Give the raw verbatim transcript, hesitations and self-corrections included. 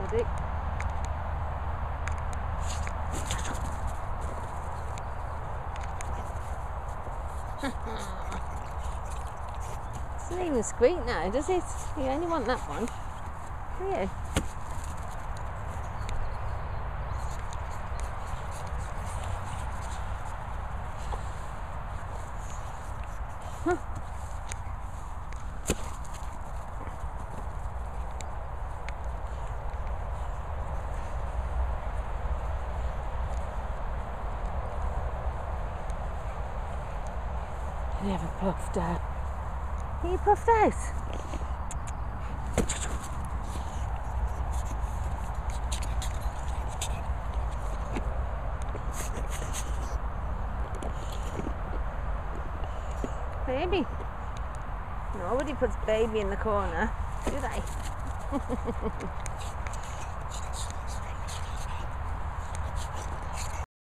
buddy. Doesn't even squeak now, does it? You only want that one, do you? Huh. You never puffed out. Are you puffed out? Baby. Nobody puts baby in the corner, do they?